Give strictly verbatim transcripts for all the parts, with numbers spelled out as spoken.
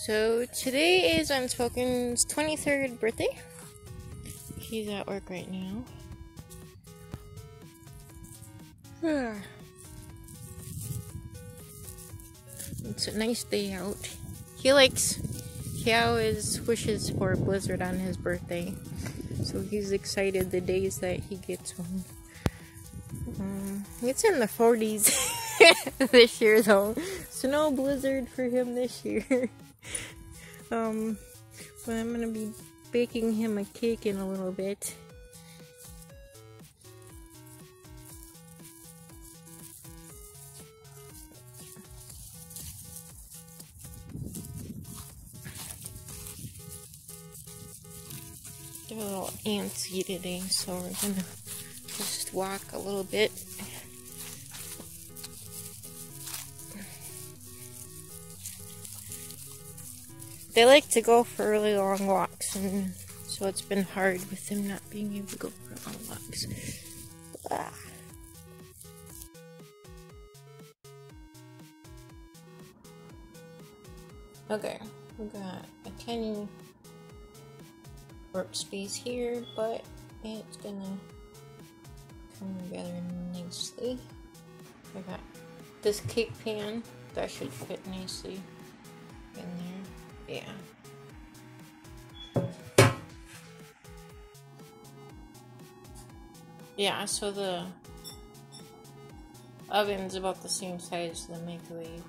So today is Unspoken's twenty-third birthday. He's at work right now. It's a nice day out. He likes, he always wishes for a blizzard on his birthday. So he's excited the days that he gets one. Um, it's in the forties this year though. So no blizzard for him this year. um, but I'm gonna be baking him a cake in a little bit. They're a little antsy today, so we're gonna just walk a little bit. They like to go for really long walks, and so it's been hard with them not being able to go for long walks. Ah. Okay, we got a tiny workspace here, but it's gonna come together nicely. I got this cake pan that should fit nicely in there. Yeah. Yeah, so the oven's about the same size as the microwave.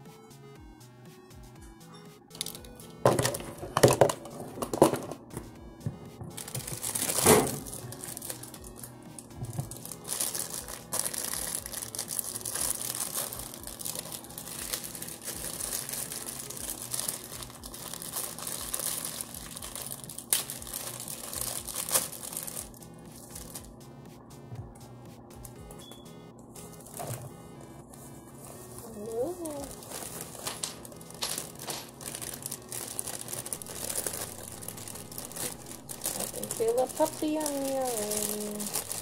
Feel a puppy on the oven.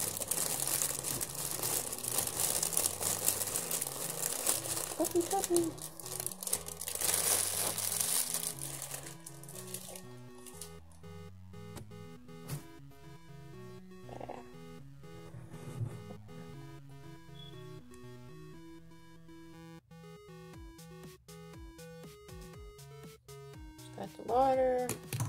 Puppy, puppy. Got the water.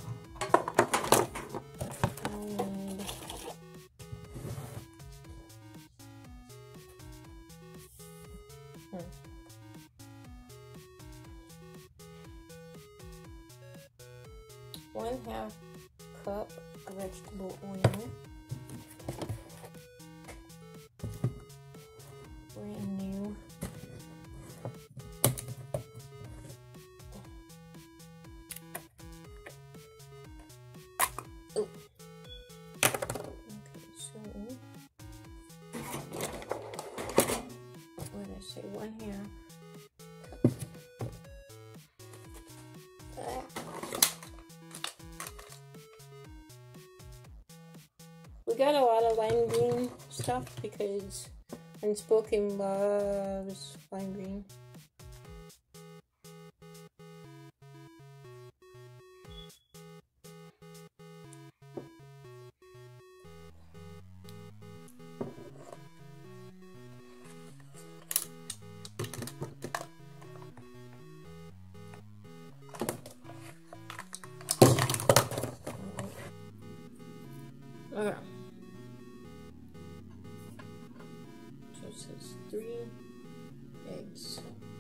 One half cup of vegetable oil. Brand new. Oh. Okay, so what did I say? One half. We got a lot of lime green stuff because Unspoken loves lime green. Okay. So it says three eggs.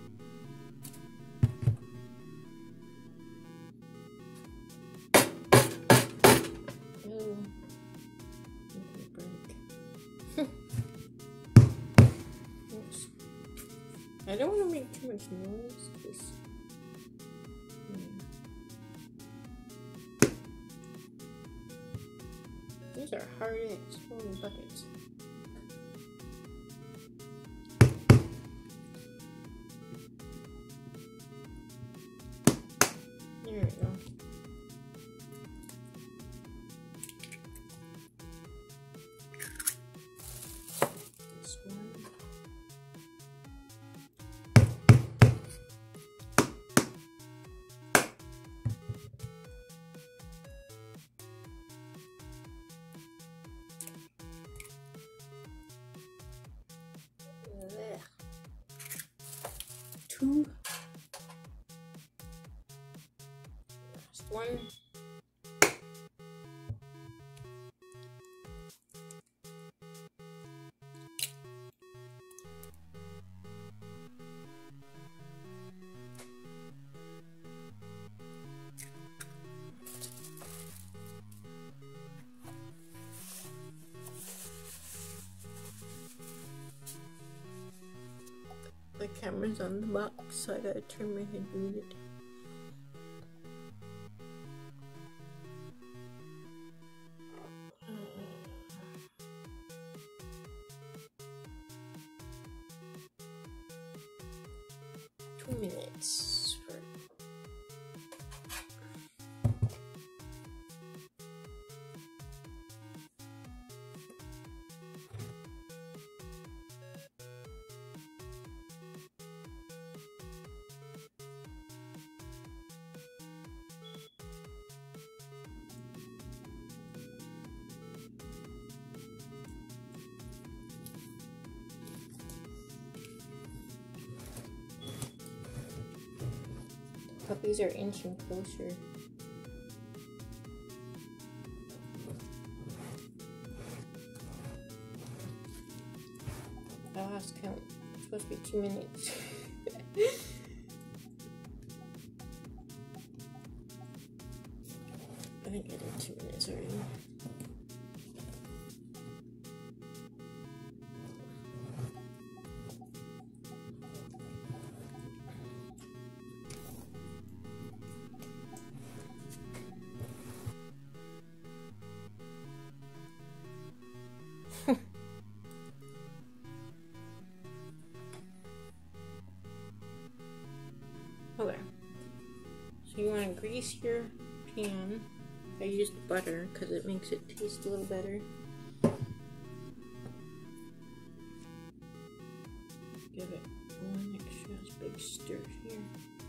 Oh, okay, break. Oops. I don't want to make too much noise because these are hard eggs. Holy buckets. There we go. This one. two. Last one. The camera's on the box, so I gotta turn my head to read it. Two minutes for puppies are inching closer. I lost count. It's supposed to be two minutes. I think I did two minutes already. Okay, so you want to grease your pan. I used butter because it makes it taste a little better. Give it one extra big stir here.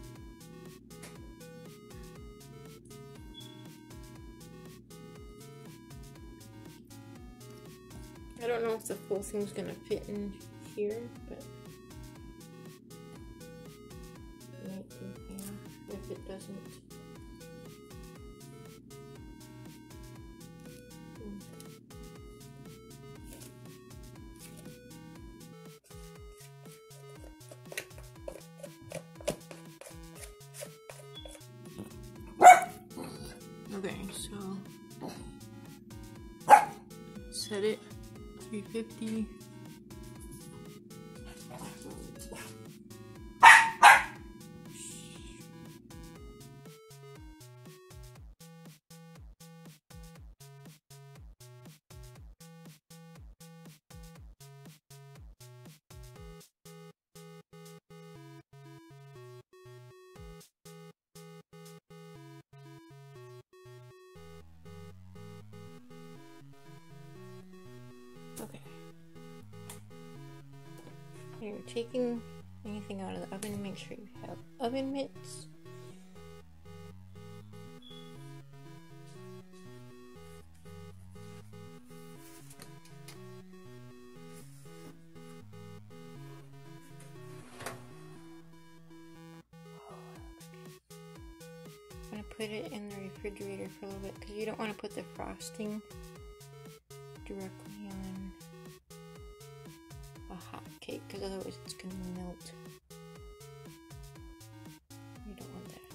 I don't know if the full thing's gonna fit in here, but if it doesn't. Okay, so set it three fifty. Okay. When you're taking anything out of the oven, make sure you have oven mitts. I'm going to put it in the refrigerator for a little bit because you don't want to put the frosting directly on a hot cake because otherwise it's going to melt. You don't want that.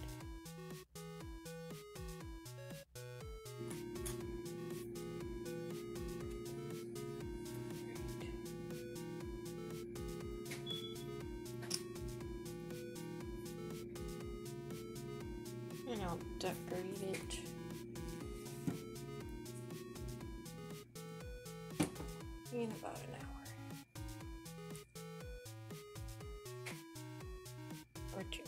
Right. And I'll decorate it. In about an hour or two.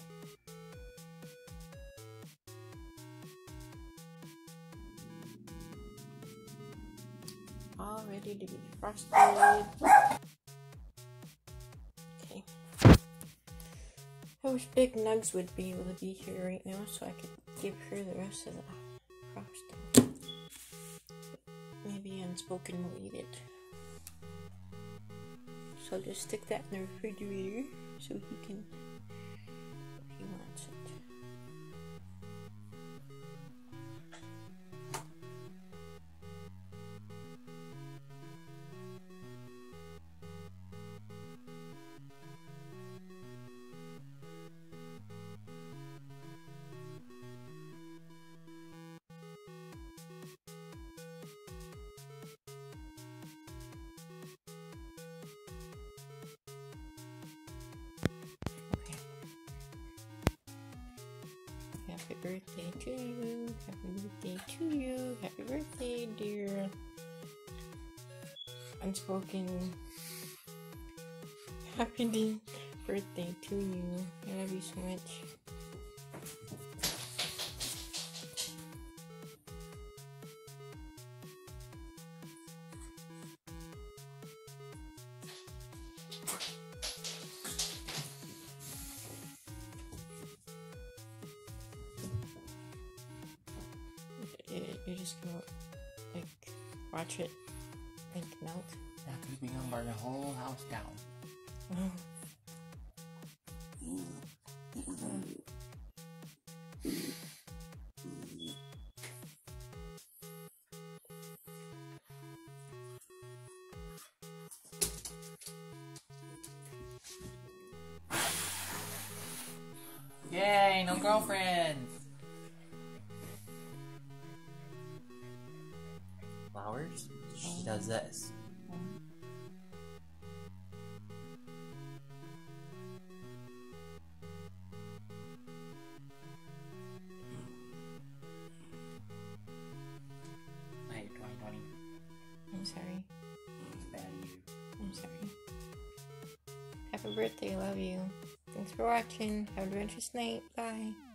All ready to be frosted. Okay. I wish Big Nugs would be able to be here right now so I could give her the rest of the frosting. Maybe Unspoken will eat it. So I'll just stick that in the refrigerator so he can Happy birthday to you. Happy birthday to you. Happy birthday, dear Unspoken. Happy birthday to you. I love you so much. You're just gonna like watch it like melt. Yeah, because we gonna burn the whole house down. Oh. Yay, no girlfriends! Flowers? She does this. Hey, twenty twenty. I'm sorry. It's bad of you. I'm sorry. Happy birthday, love you. Thanks for watching. Have an adventurous night. Bye.